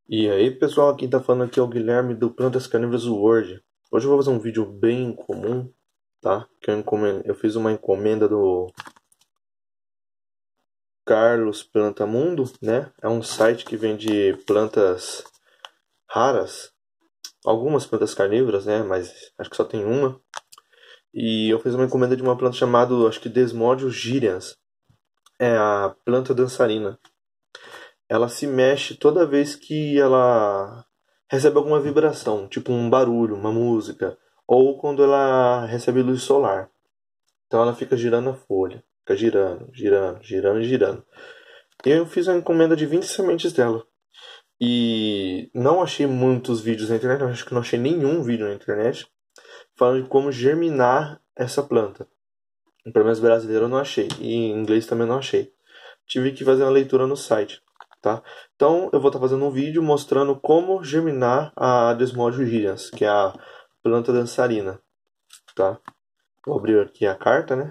E aí pessoal, quem tá falando aqui é o Guilherme do Plantas Carnívoras World. Hoje eu vou fazer um vídeo bem comum, tá? Eu fiz uma encomenda do Carlos Plantamundo, né? É um site que vende plantas raras, algumas plantas carnívoras, né? Mas acho que só tem uma. E eu fiz uma encomenda de uma planta chamada, acho que Desmodium girians. É a planta dançarina. Ela se mexe toda vez que ela recebe alguma vibração, tipo um barulho, uma música, ou quando ela recebe luz solar. Então ela fica girando a folha, fica girando, girando, girando e girando. Eu fiz uma encomenda de 20 sementes dela. E não achei muitos vídeos na internet, acho que não achei nenhum vídeo na internet falando de como germinar essa planta. Pelo menos brasileiro eu não achei, e em inglês também não achei. Tive que fazer uma leitura no site, tá? Então eu vou estar fazendo um vídeo mostrando como germinar a Desmodium girians, que é a planta dançarina, tá? Vou abrir aqui a carta, né?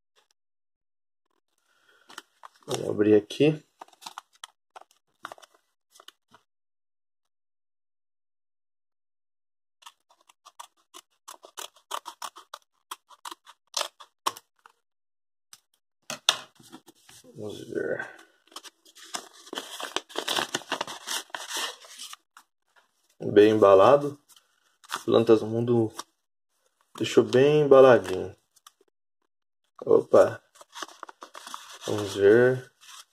Vou abrir aqui. Vamos ver. Bem embalado. Plantas do Mundo deixou bem embaladinho. Opa. Vamos ver.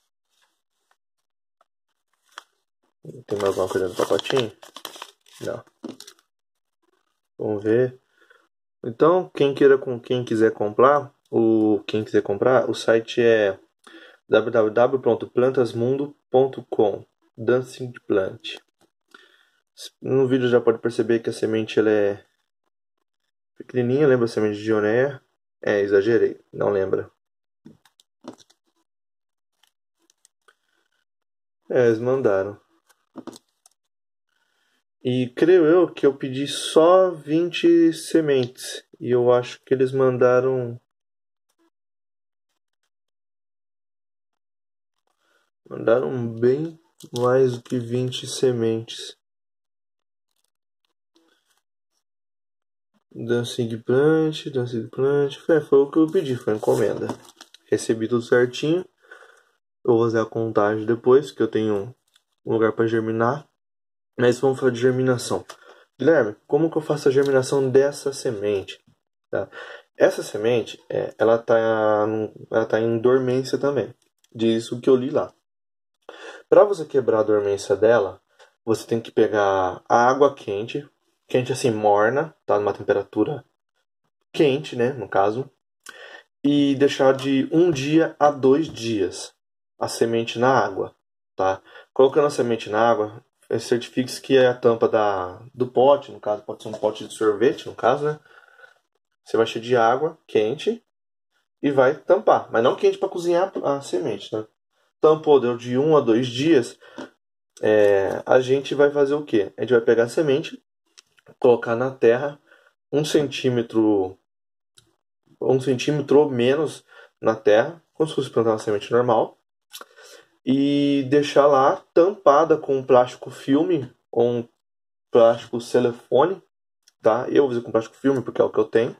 Tem mais alguma coisa no pacotinho? Não. Vamos ver. Então, quem quiser comprar, o site é www.plantasmundo.com. Dancing Plant. No vídeo já pode perceber que a semente ela é pequenininha, lembra a semente de Dionéia? Exagerei, não lembra. Eles mandaram. E creio eu que eu pedi só 20 sementes. E eu acho que eles mandaram. Mandaram bem mais do que 20 sementes. Dancing Plant. Foi o que eu pedi, foi encomenda. Recebi tudo certinho. Eu vou fazer a contagem depois, que eu tenho um lugar para germinar. Mas vamos falar de germinação. Guilherme, como que eu faço a germinação dessa semente? Tá? Essa semente, ela tá em dormência também. Diz o que eu li lá. Para você quebrar a dormência dela, você tem que pegar a água quente, quente assim, morna, tá? Numa temperatura quente, né, no caso, e deixar de 1 dia a 2 dias a semente na água, tá? Colocando a semente na água, certifique-se que a tampa do pote, no caso, pode ser um pote de sorvete, no caso, né? Você vai encher de água quente e vai tampar, mas não quente para cozinhar a semente, tá? Tampou, deu de 1 a 2 dias, a gente vai fazer o quê? A gente vai pegar a semente, colocar na terra 1 centímetro, 1 centímetro ou menos na terra, como se fosse plantar uma semente normal, e deixar lá tampada com um plástico filme ou um plástico celofane, tá? Eu uso com plástico filme porque é o que eu tenho.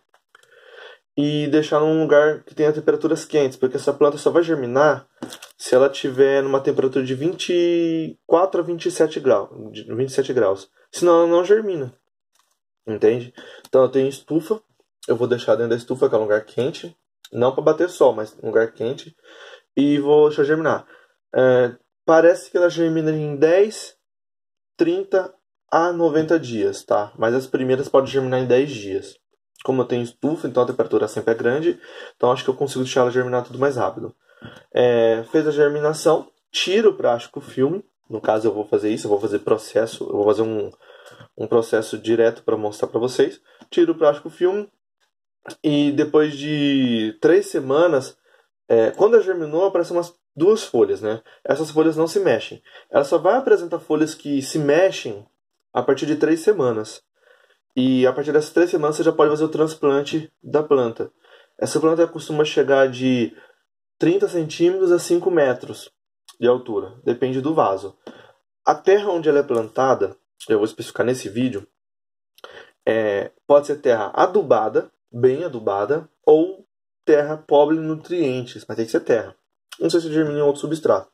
E deixar num lugar que tenha temperaturas quentes, porque essa planta só vai germinar se ela tiver numa temperatura de 24 a 27 graus, 27 graus. Senão ela não germina, entende? Então eu tenho estufa, eu vou deixar dentro da estufa, que é um lugar quente, não para bater sol, mas um lugar quente, e vou deixar germinar. Parece que ela germina em 10, 30 a 90 dias, tá? Mas as primeiras podem germinar em 10 dias. Como eu tenho estufa, então a temperatura sempre é grande, então acho que eu consigo deixar ela germinar tudo mais rápido. Fez a germinação, tira o plástico filme. No caso, eu vou fazer isso, eu vou fazer processo, eu vou fazer um processo direto para mostrar para vocês. Tira o plástico filme e depois de 3 semanas, quando ela germinou, aparecem umas 2 folhas, né? Essas folhas não se mexem. Ela só vai apresentar folhas que se mexem a partir de 3 semanas. E a partir dessas 3 semanas você já pode fazer o transplante da planta. Essa planta costuma chegar de 30 centímetros a 5 metros de altura. Depende do vaso. A terra onde ela é plantada, eu vou especificar nesse vídeo, pode ser terra adubada, bem adubada, ou terra pobre em nutrientes, mas tem que ser terra. Não sei se germina em outro substrato.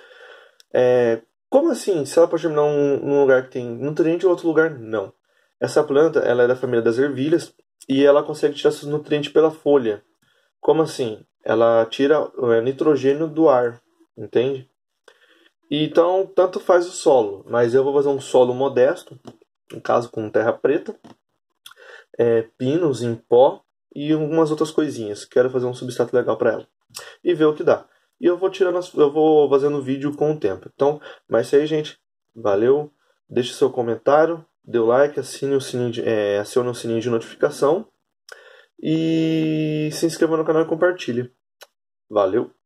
Como assim? Se ela pode germinar num lugar que tem nutriente ou outro lugar, não. Essa planta ela é da família das ervilhas e ela consegue tirar seus nutrientes pela folha. Como assim? Ela tira nitrogênio do ar, entende? Então, tanto faz o solo, mas eu vou fazer um solo modesto, no caso com terra preta, pinos em pó e algumas outras coisinhas. Quero fazer um substrato legal para ela e ver o que dá. E eu vou tirando, eu vou fazendo vídeo com o tempo. Então, mas isso aí, gente. Valeu. Deixe seu comentário, dê o like, acione o sininho de notificação e se inscreva no canal e compartilhe. Valeu.